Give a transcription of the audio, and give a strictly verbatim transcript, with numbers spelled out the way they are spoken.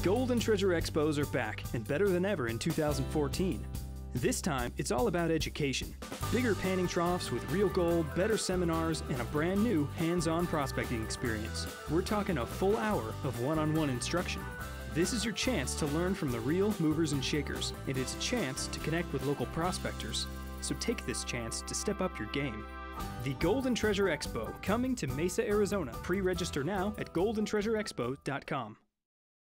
Gold and Treasure Expos are back, and better than ever in two thousand fourteen. This time, it's all about education. Bigger panning troughs with real gold, better seminars, and a brand new hands-on prospecting experience. We're talking a full hour of one-on-one instruction. This is your chance to learn from the real movers and shakers, and it's a chance to connect with local prospectors. So take this chance to step up your game. The Gold and Treasure Expo, coming to Mesa, Arizona. Pre-register now at gold and treasure expo dot com.